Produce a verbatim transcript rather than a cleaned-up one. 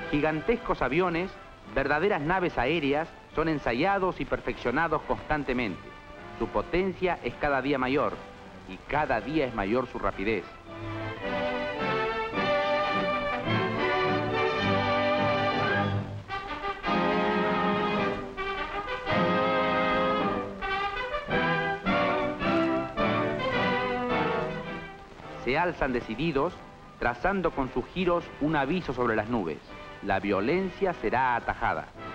Gigantescos aviones, verdaderas naves aéreas, son ensayados y perfeccionados constantemente. Su potencia es cada día mayor y cada día es mayor su rapidez. Se alzan decididos, trazando con sus giros un aviso sobre las nubes. La violencia será atajada.